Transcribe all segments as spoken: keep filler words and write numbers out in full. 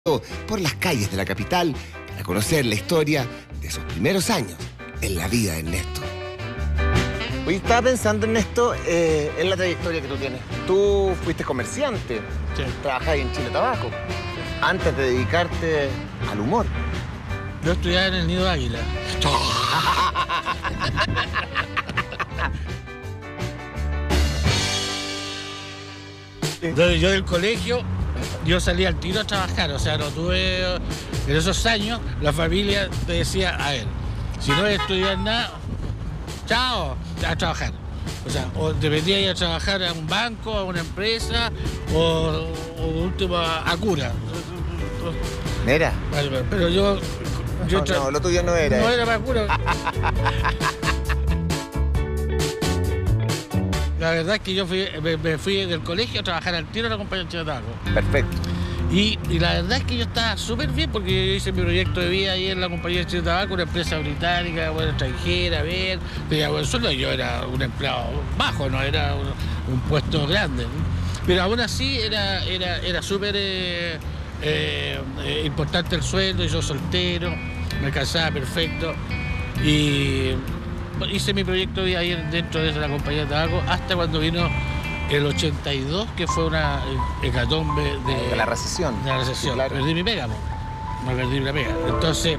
por las calles de la capital para conocer la historia de sus primeros años en la vida de Ernesto. Hoy estaba pensando, Ernesto, eh, en la trayectoria que tú tienes. Tú fuiste comerciante, Sí. trabajabas en Chile Tabaco, antes de dedicarte al humor. Yo estudiaba en el Nido Águila. Entonces, yo del colegio, yo salía al tiro a trabajar, o sea, no tuve... En esos años, la familia te decía, a ver, si no vas a estudiar nada, chao, a trabajar. O sea, o te vendías a ir a trabajar a un banco, a una empresa, o, o último, a, a cura. Mira. Vale, pero yo... yo No, tra- no, lo tuyo no era. No eh. era para cura. La verdad es que yo fui, me, me fui del colegio a trabajar al tiro a la compañía de Chile Tabaco. Perfecto. Y, y la verdad es que yo estaba súper bien porque yo hice mi proyecto de vida ahí en la compañía de Chile Tabaco, una empresa británica, bueno, extranjera, bien, tenía buen sueldo. Yo era un empleado bajo, no era un, un puesto grande. Pero aún así era, era, era súper eh, eh, eh, importante el sueldo, y yo soltero, me alcanzaba perfecto. Y hice mi proyecto de vida ahí dentro de la compañía de Tabaco hasta cuando vino el ochenta y dos, que fue una hecatombe de, De la recesión. de la recesión. Sí, claro. Perdí mi pega, po. Me perdí la pega. Entonces,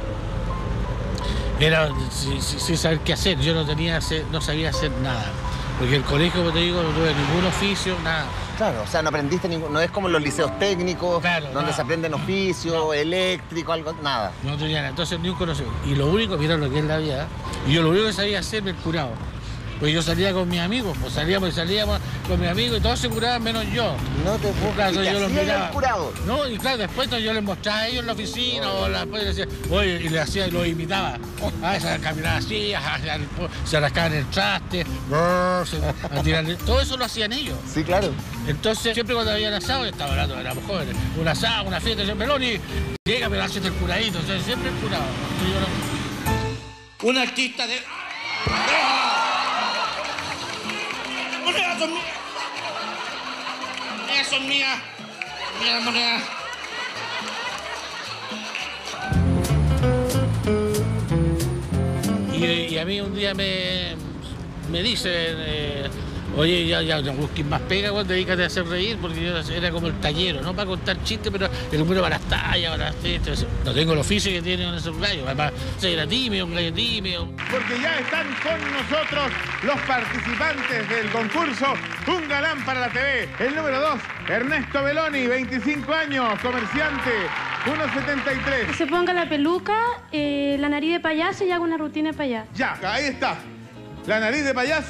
era sin, sin- sin saber qué hacer. Yo no tenía, hacer- no sabía hacer nada. Porque el colegio, como te digo, no tuve ningún oficio, nada. Claro, o sea, no aprendiste ningún... No es como los liceos técnicos, Claro, donde no. se aprenden oficio, eléctrico, algo, nada. No tenía nada. Entonces, ni un conocimiento. Y lo único, mira lo que es la vida. Y yo lo único que sabía hacer me curado. Pues yo salía con mis amigos, pues salíamos y salíamos con mis amigos y todos se curaban menos yo. No te puedo Claro, ¿Y qué yo los hacía miraba. el curado? No, y claro, después yo les mostraba a ellos en la oficina o la, después les decía, oye, y le hacía y los imitaba. Ah, se caminaba así, ajá, se- se rascaban el traste, brrr, se- a tirarle- todo eso lo hacían ellos. Sí, claro. Entonces, siempre cuando había asado, yo estaba hablando, éramos jóvenes, un asado, una fiesta, siempre Meloni, llega, pero hace el curadito, o sea, siempre el curado. Entonces, yo no- Un artista de... ¡Monedas son mías! ¡Monedas son mías! ¡Mira las monedas! Y, y a mí un día me, me dicen, eh, oye, ya, ya no busques más pega, vos dedícate a hacer reír, porque yo era como el tallero, no para contar chistes, pero el número para las tallas, para las chistes. No tengo el oficio que tienen esos gallos, además, soy era tímido, un gallo tímido. Porque ya están con nosotros los participantes del concurso Un Galán para la T V. El número dos, Ernesto Beloni, veinticinco años, comerciante, uno setenta y tres. Se ponga la peluca, eh, la nariz de payaso y haga una rutina de payaso. Ya, ahí está. La nariz de payaso.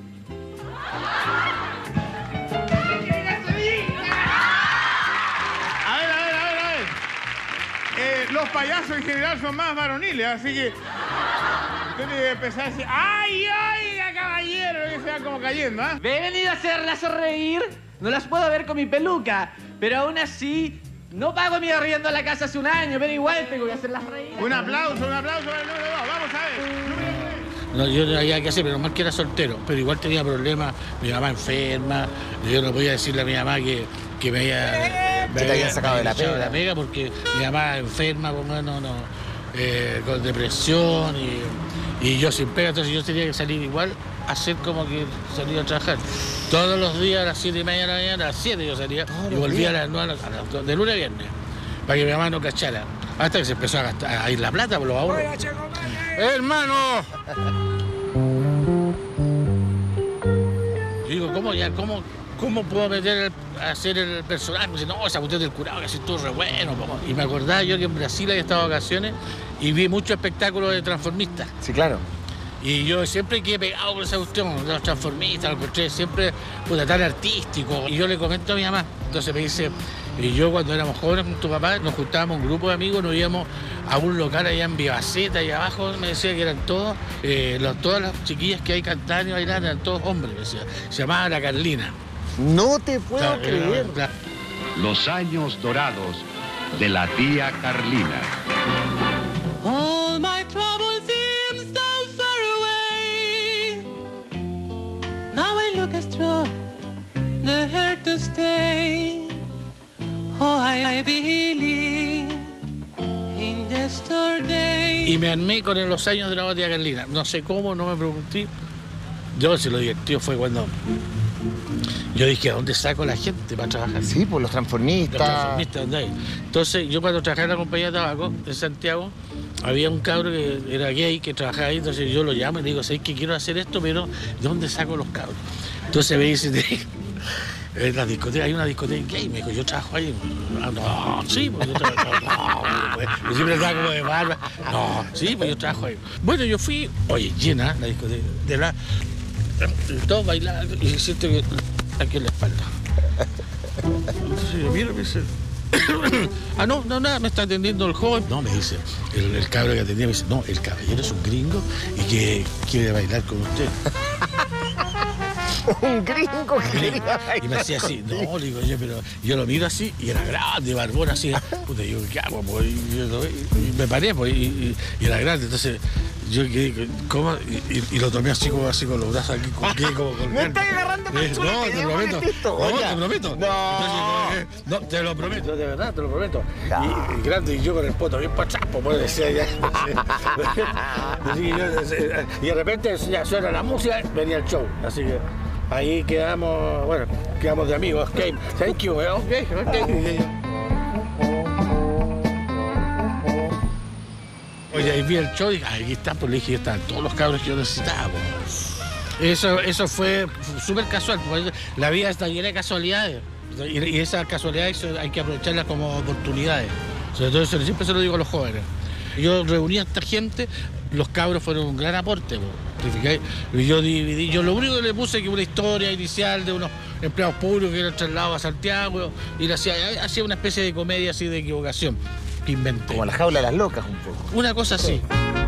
A ver, a ver, a ver, a ver. Eh, los payasos en general son más varoniles, así que... Usted tiene que empezar a decir, ¡ay, ay, caballero! Y se va como cayendo, ¿ah? He venido a hacerlas reír. No las puedo ver con mi peluca. Pero aún así, no pago mi arriendo a la casa hace un año, pero igual tengo que hacerlas reír. Un aplauso, un aplauso para el número dos. Vamos a ver. Número tres. No, yo no había que hacer, pero más que era soltero, pero igual tenía problemas, mi mamá enferma, yo no podía decirle a mi mamá que, que me había... Que te habían sacado de la echado pega. la pega porque mi mamá enferma, pues, bueno, no, eh, con depresión y, y yo sin pega, entonces yo tenía que salir igual, hacer como que salía a trabajar. Todos los días a las siete y media de la mañana, a las siete yo salía y volvía a las nueve, a las dos, de lunes a viernes, para que mi mamá no cachara. Hasta que se empezó a, gastar, a ir la plata por los ahorros. ¡Hermano! Yo digo, ¿cómo ya? ¿Cómo, cómo puedo meter el, a hacer el personaje? Me dice, no, esa cuestión del curado, que así todo re bueno. po". Y me acordaba yo que en Brasil había estado de vacaciones y vi muchos espectáculos de transformistas. Sí, claro. Y yo siempre quedé pegado con esa cuestión, de los transformistas, lo encontré siempre puta, tan artístico. Y yo le comento a mi mamá, entonces me dice, y yo cuando éramos jóvenes con tu papá, nos juntábamos un grupo de amigos, nos íbamos a un local allá en Vivaceta y abajo me decía que eran todos, eh, los- todas las chiquillas que hay cantando y bailando, eran todos hombres, me decía. Se llamaba La Carlina. No te puedo Claro, creer. era- claro. Los años dorados de la tía Carlina. All my troubles seem so far away. Now I look as strong, the here to stay. Oh, I I believe in yesterday. Y me armé con los años de la tía Carlina. No sé cómo, no me pregunté. Yo, si lo divertido fue cuando yo dije, ¿a dónde saco la gente para trabajar? Sí, por los transformistas. Los transformistas, ¿dónde hay? Entonces, yo cuando trabajaba en la compañía de tabaco en Santiago, había un cabro que era gay que trabajaba ahí, entonces yo lo llamo y le digo, ¿sabes que quiero hacer esto, pero ¿de dónde saco los cabros? Entonces me dice, en la discoteca, hay una discoteca gay, me dijo, yo trabajo ahí. Ah, no, sí, pues yo trabajo. No, pues, yo siempre estaba como de barba. No, sí, pues yo trabajo ahí. Bueno, yo fui, oye, llena la discoteca, de la. Todos bailando y siento que aquí en la espalda. Entonces yo miro y me dice, ah, no, no, nada, me está atendiendo el joven. No, me dice, el, el cabro que atendía me dice, no, el caballero es un gringo y que quiere bailar con usted. Un gringo que quería bailar. Y me hacía así, no, le digo yo, pero yo lo miro así y era grande, barbón así. Puta, digo, ¿qué hago? Pues? Y, yo, y me paré, pues, y, y, y era grande, entonces yo quedé, ¿cómo? Y, y, y lo tomé así como, así con los brazos aquí, con qué, como con Me estás agarrando eh, No, te lo prometo. No, te lo prometo. No. Entonces, no, te lo prometo, de verdad, te lo prometo. Y, y grande, y yo con el poto bien para atrás, pues decía ya. Y de repente ya suena la música, venía el show. Así que ahí quedamos, bueno, quedamos de amigos. Ok, thank you, ok, ok. Oye, ahí vi el show y dije, aquí está, pues le dije, están todos los cabros que yo necesitaba. Pues. Eso, eso fue súper casual, porque la vida está llena de casualidades. Y, y esas casualidades hay que aprovecharlas como oportunidades. Sobre todo eso, siempre se lo digo a los jóvenes. Yo reuní a esta gente, los cabros fueron un gran aporte. Y yo dividí, yo lo único que le puse que una historia inicial de unos empleados públicos que eran trasladados a Santiago y le hacía, hacía una especie de comedia así de equivocación. Que inventé. Como la jaula de las locas un poco. Una cosa así.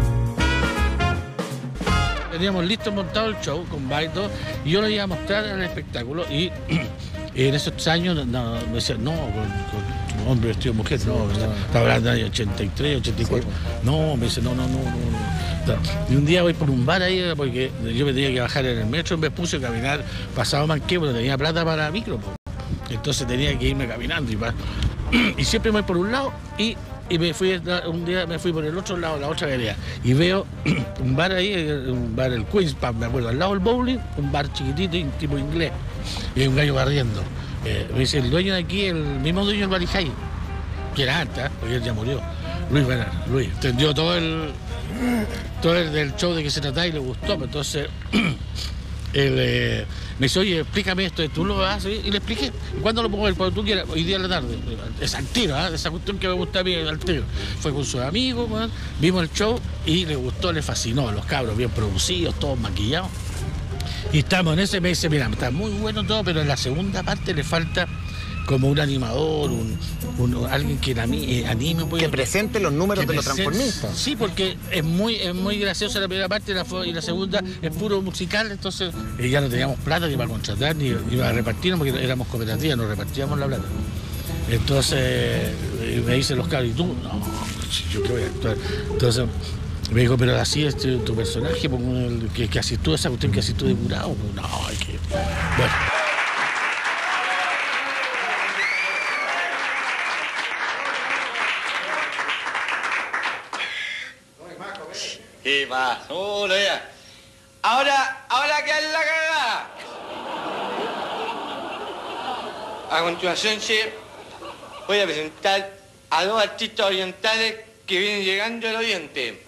Teníamos listo montado el show con baile y yo lo iba a mostrar en el espectáculo y en esos años no, me decían, no, con, con hombre vestido de mujer, no, no, está, está hablando de ochenta y tres, ochenta y cuatro. Sí. No, me dice, no, no, no, no. Y un día voy por un bar ahí porque yo me tenía que bajar en el metro, me puse a caminar pasado Manqué, porque tenía plata para micro. Entonces tenía que irme caminando y para... Y siempre me voy por un lado y, y me fui un día me fui por el otro lado, la otra vereda. Y veo un bar ahí, un bar, el Queen's Pub, me acuerdo, al lado del bowling, un bar chiquitito, tipo inglés. Y hay un gallo barriendo. Eh, me dice, el dueño de aquí, el mismo dueño del Balijay, que era alta, porque él ya murió. Luis Bernal, Luis, entendió todo el todo el del show de qué se trataba y le gustó. Entonces, él eh, me dice, oye, explícame esto, tú lo haces, y le expliqué. ¿Cuándo lo pongo ver? Cuando tú quieras, hoy día en la tarde. Es al tiro, ¿eh? Esa cuestión que me gusta a mí, al tiro. Fue con sus amigos, man, vimos el show y le gustó, le fascinó. Los cabros bien producidos, todos maquillados. Y estamos en ese, me dice, mira, está muy bueno todo, pero en la segunda parte le falta como un animador, un, un, alguien que anime, anime pues, que presente los números de los presente, transformistas. Sí, porque es muy, es muy graciosa la primera parte y la, y la segunda es puro musical, entonces eh, ya no teníamos plata ni para contratar ni, ni para repartir, porque éramos cooperativas, nos repartíamos la plata. Entonces eh, me dicen los cabros, ¿y tú? No, yo qué voy a actuar. Entonces me dijo, pero así es tu, tu personaje, que, que así tú, esa cuestión que así tú de curado. No, hay que... Bueno. ¿Qué pasó, ya? Ahora, ahora que es la cagada. A continuación, chef, voy a presentar a dos artistas orientales que vienen llegando al Oriente.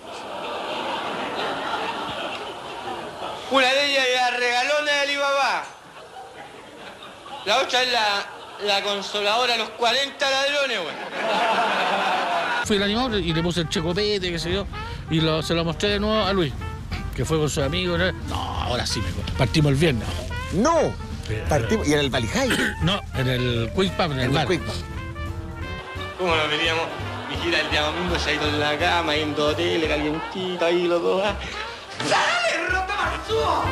Una de ellas es la regalona de Alibaba. La otra es la, la consoladora de los cuarenta ladrones, güey. Fui el animador y le puse el checopete, qué sé yo, y lo, se lo mostré de nuevo a Luis, que fue con sus amigos. ¿No? No, ahora sí, me partimos el viernes. No, partimos, ¿y en el Balijay? No, en el Queen's Pub, en el bar. ¿Cómo nos veníamos? Vigila el día domingo, se ha ido en la cama, viendo tele, calientito, ahí los dos. ¿Ah? ¡Dale, rota marzúa!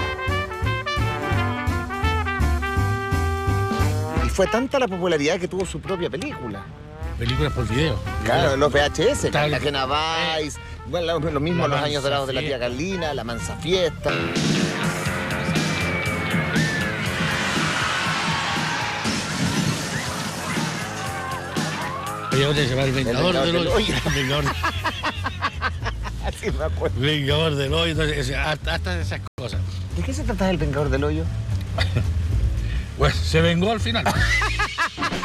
Y fue tanta la popularidad que tuvo su propia película. Películas por video. Claro, los V H S, Tal, la Jena Vice, bueno, lo mismo Los Años Dorados de la Tía Carlina, La Mansa Fiesta. había otra que se llamaba El Vengador, El del Vengador Hoyo. del El Vengador, Así me acuerdo. Vengador del Hoyo, entonces, ese- hasta, hasta esas cosas. ¿De qué se trataba el Vengador del Hoyo? Pues se vengó al final.